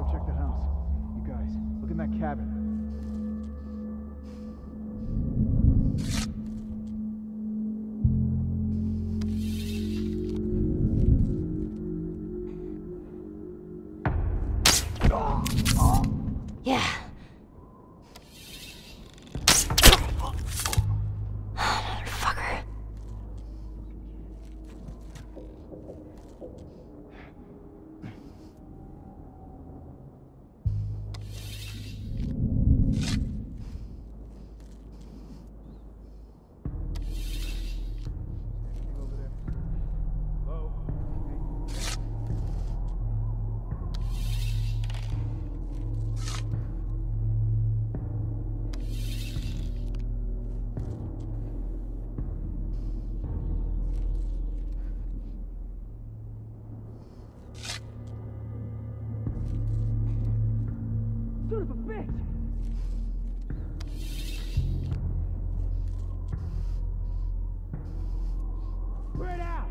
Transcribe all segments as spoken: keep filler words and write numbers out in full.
go check that house. You guys, look in that cabin. Yeah. Motherfucker. Over there. Hello? Son of a bitch! Spread out!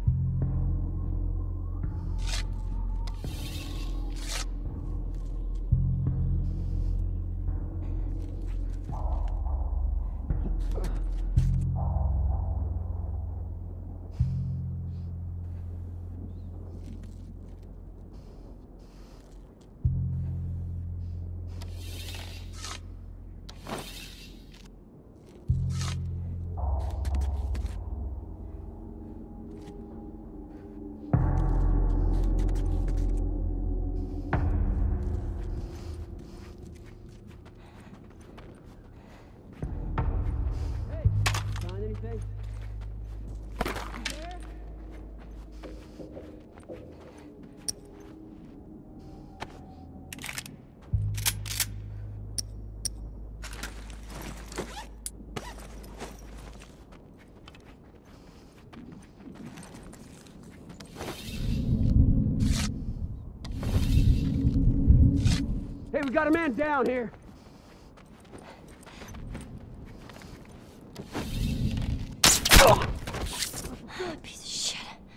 Hey, we got a man down here. Piece of shit.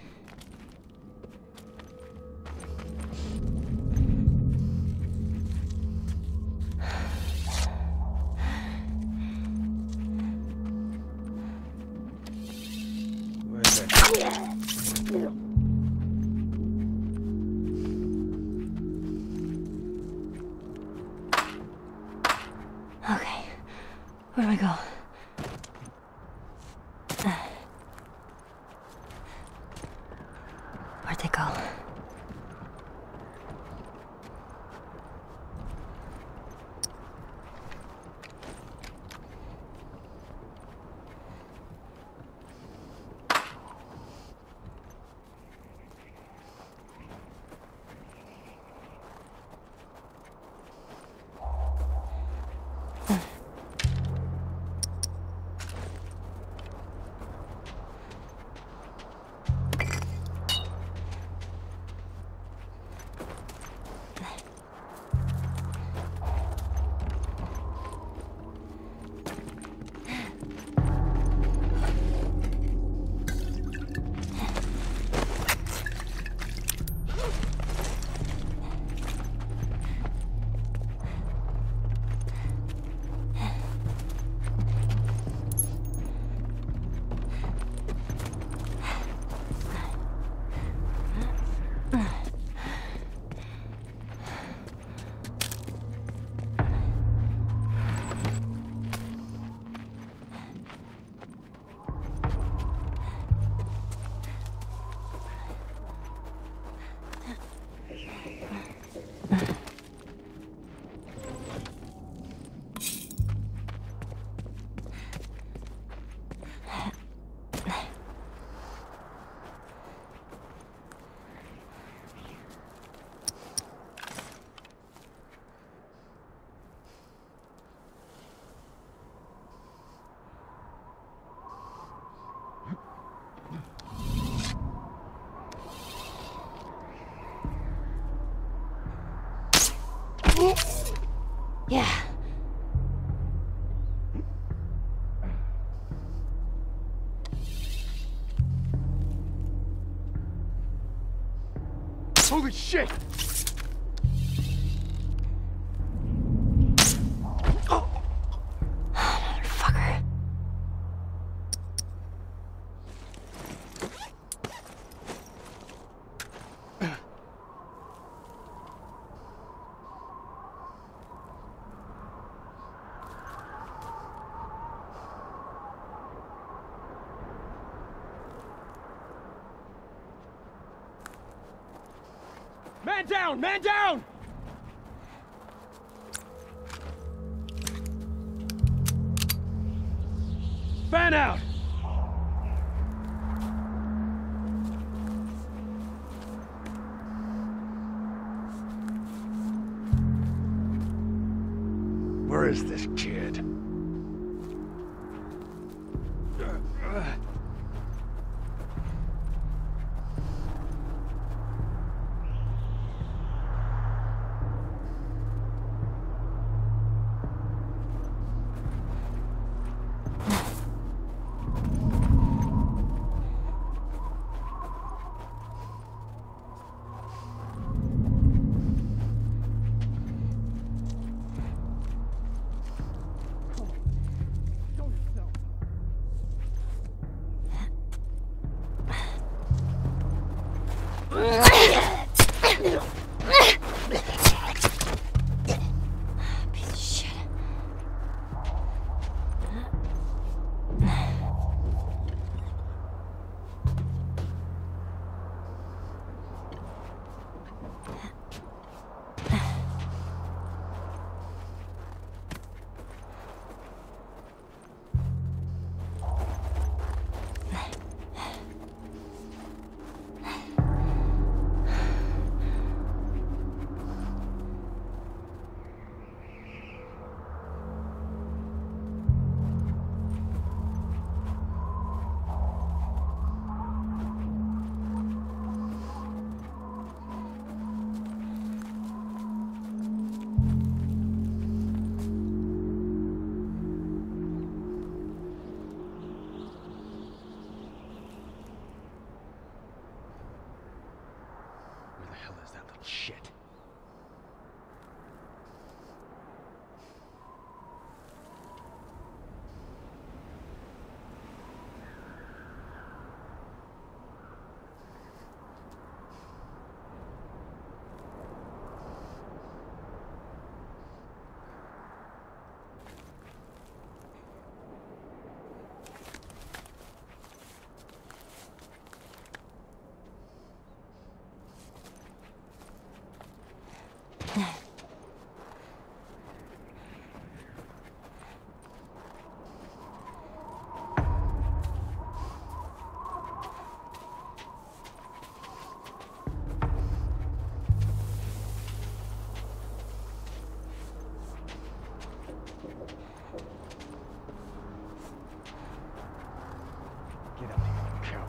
Where is it? Okay. Where do I go? Where'd they go? Yeah. Holy shit! Man down! Man down! Fan out! Where is this kid? Piece of shit. Where the hell is that little shit? Get up here, you coward.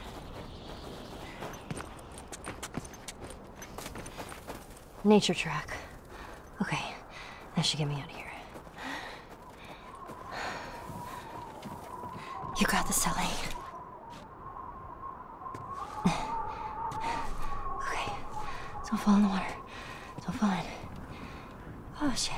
Nature track. Okay, that should get me out of here. You got this, Ellie. Okay, don't fall in the water. Don't fall in. Oh, shit.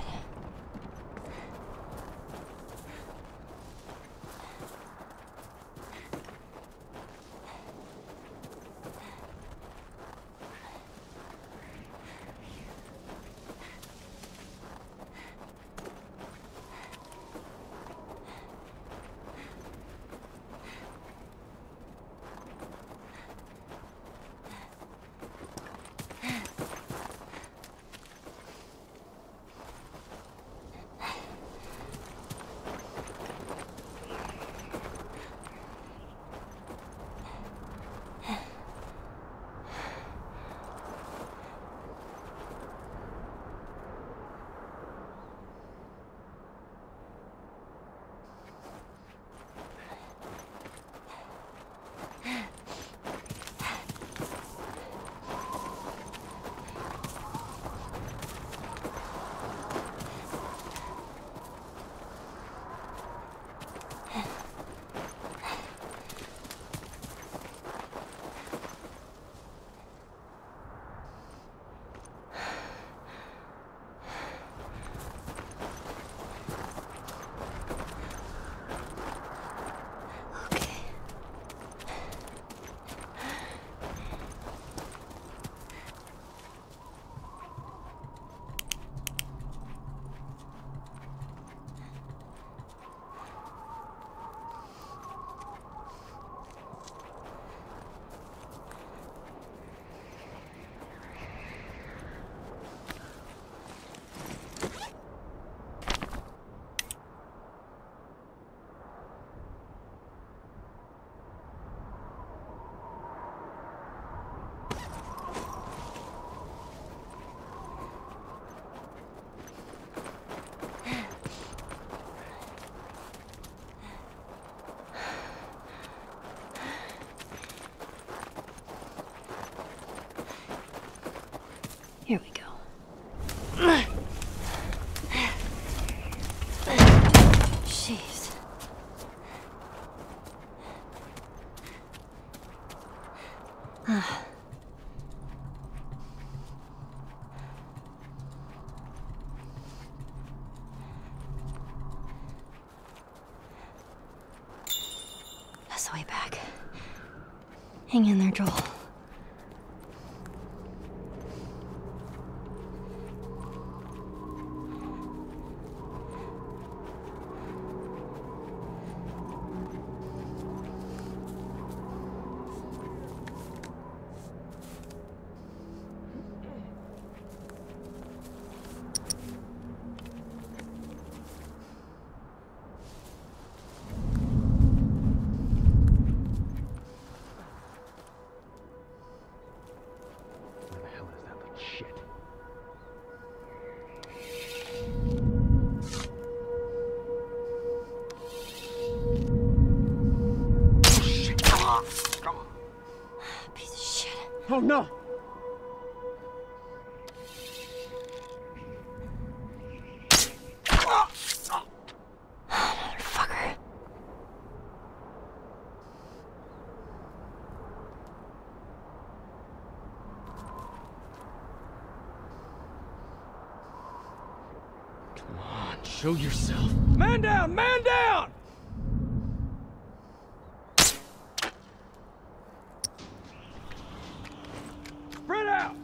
Here we go. Jeez. Ah. That's the way back. Hang in there, Joel. Oh no! Motherfucker. Come on, show yourself. Man down! Man down! Spread out!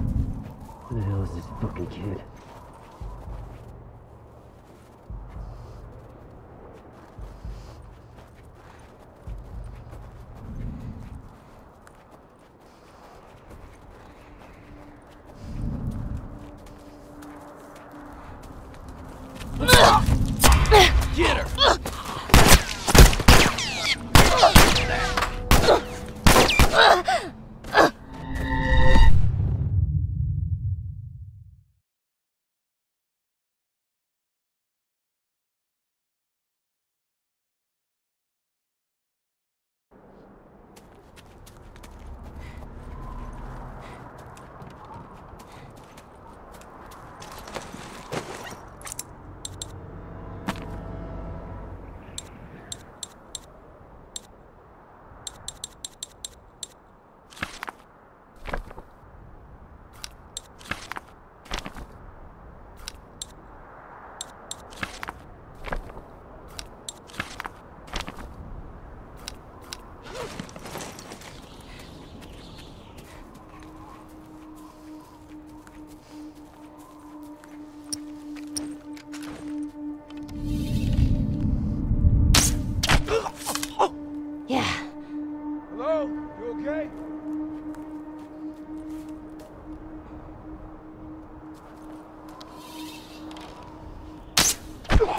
Who the hell is this fucking kid?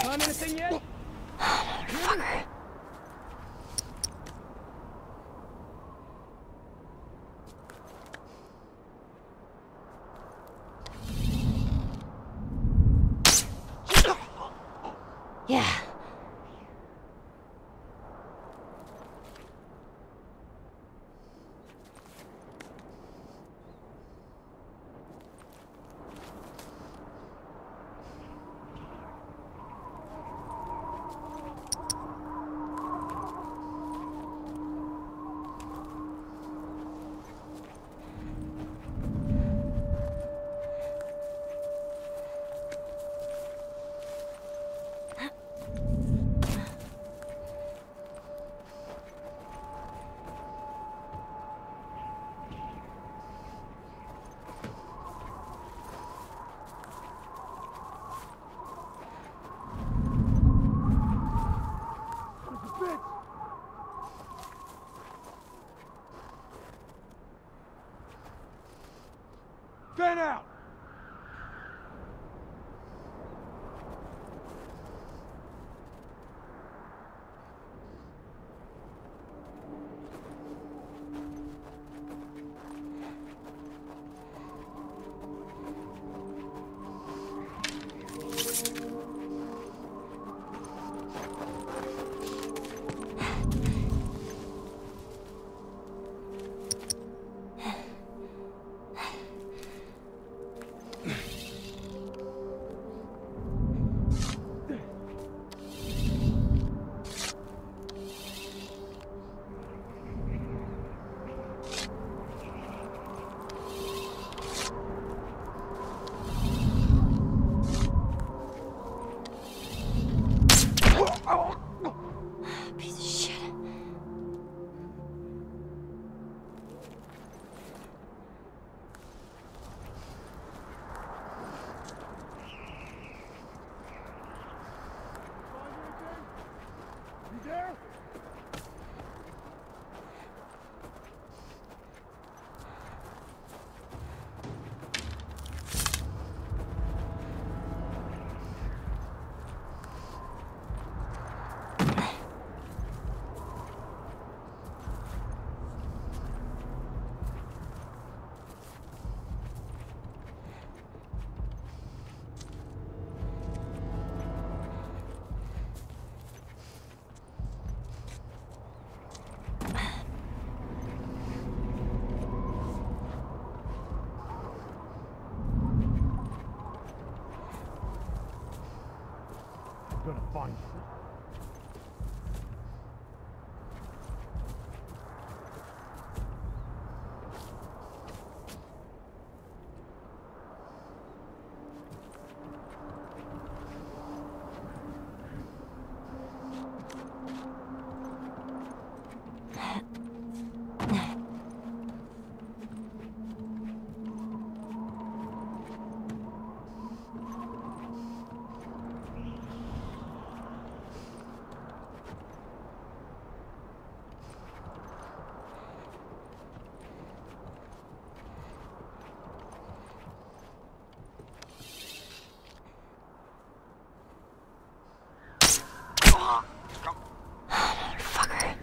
Find anything yet? Motherfucker. Yeah. Fan out! Piece of shit. You there? Gonna find you. Motherfucker.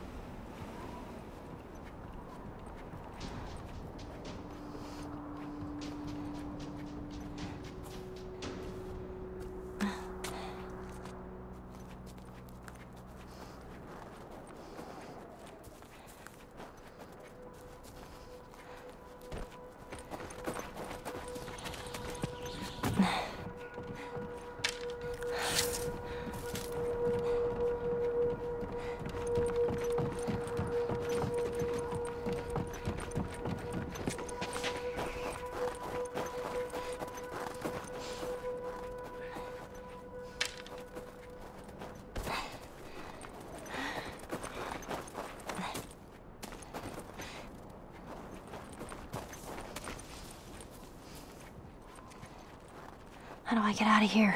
How do I get out of here?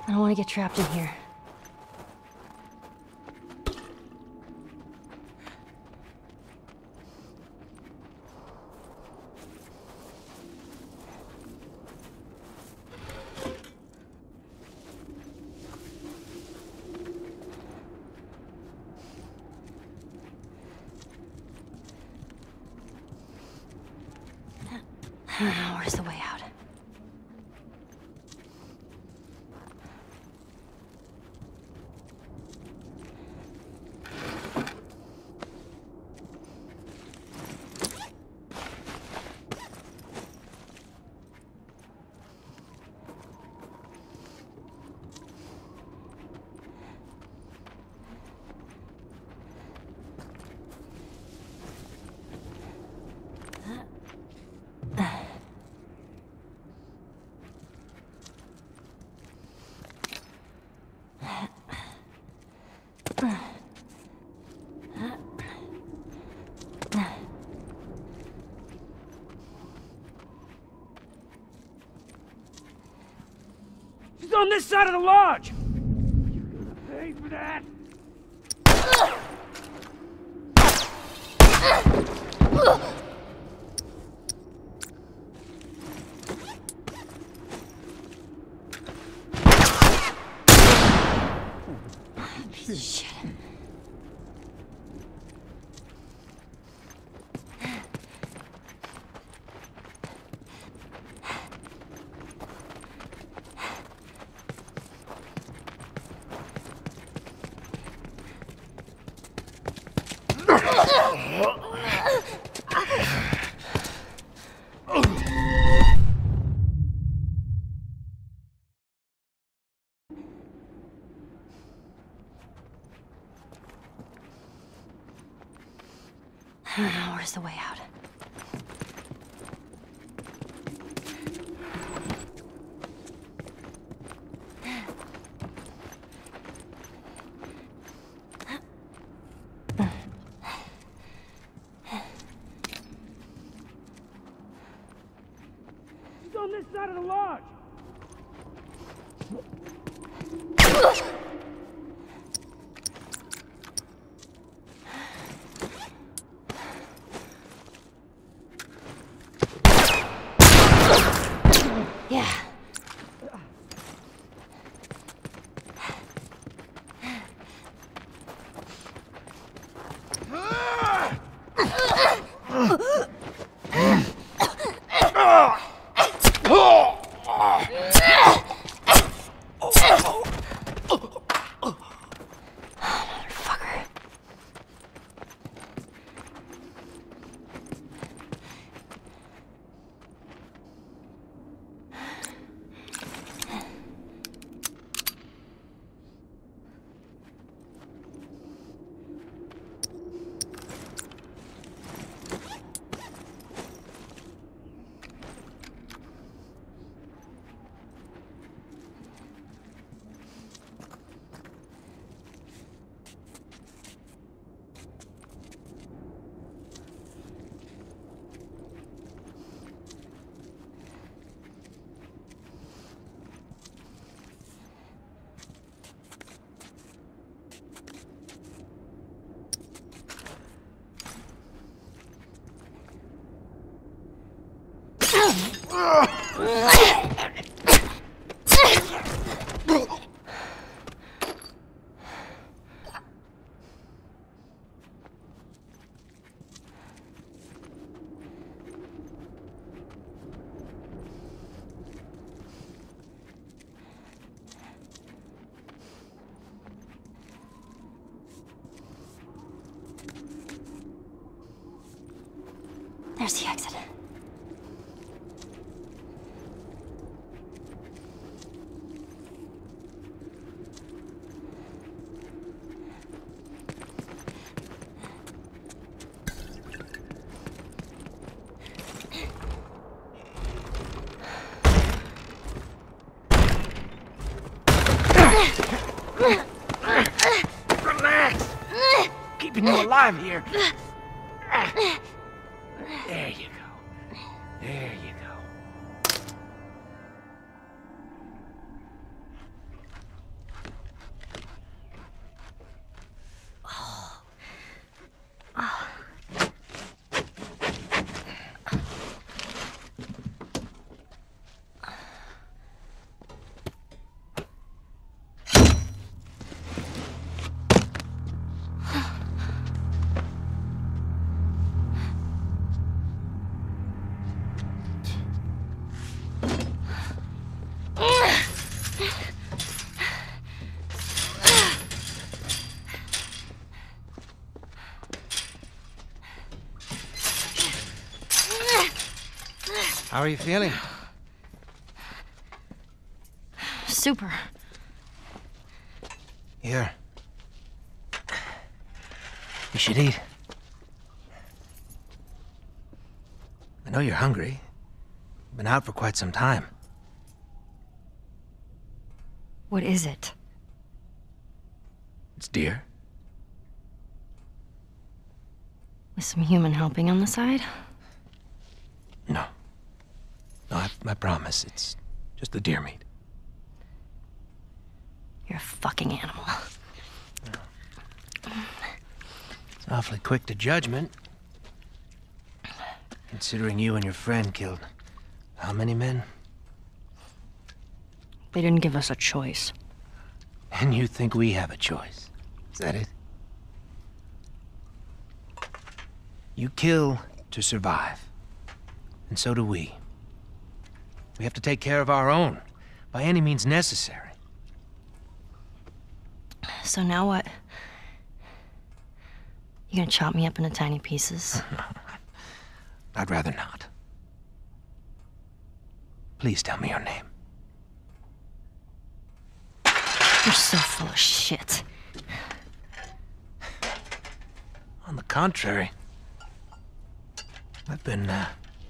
I don't want to get trapped in here. Where's the way out? She's on this side of the lodge! You're gonna pay for that! Shit. Where's the way out? She's on this side of the lodge! Yeah. Motherfucker. There's the exit. Relax! Keeping you alive here. There you go. There you go. How are you feeling? Super. Here. You should eat. I know you're hungry. You've been out for quite some time. What is it? It's deer. With some human helping on the side? No. No, I, I promise. It's just the deer meat. You're a fucking animal. It's awfully quick to judgment. Considering you and your friend killed how many men? They didn't give us a choice. And you think we have a choice? Is that it? You kill to survive. And so do we. We have to take care of our own, by any means necessary. So now what? You gonna chop me up into tiny pieces? I'd rather not. Please tell me your name. You're so full of shit. On the contrary, I've been, uh,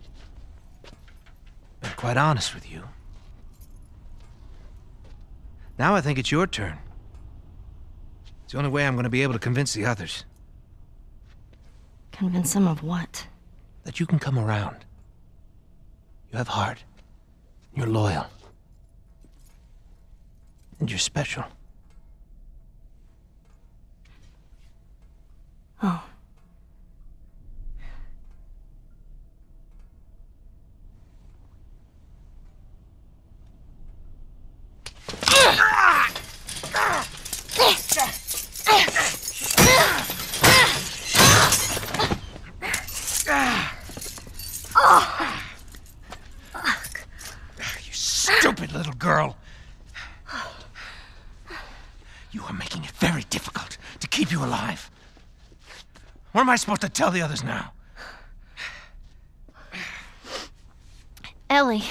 been quite honest with you. Now I think it's your turn. It's the only way I'm going to be able to convince the others. Convince them of what? That you can come around. You have heart. You're loyal. And you're special. Oh. You stupid little girl. You are making it very difficult to keep you alive. What am I supposed to tell the others now? Ellie.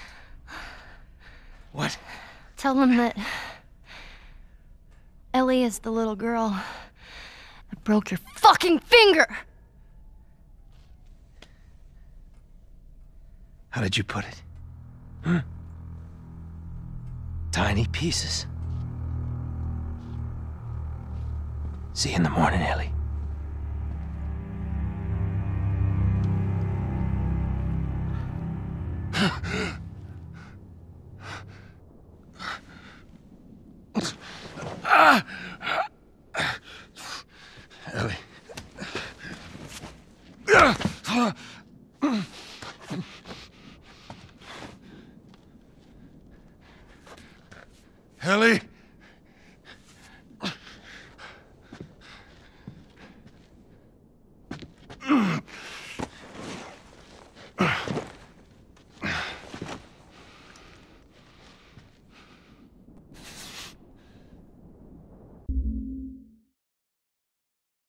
What? Tell them that Ellie is the little girl that broke your fucking finger! How did you put it? Hmm? Tiny pieces. See you in the morning, Ellie. Ellie. Ellie?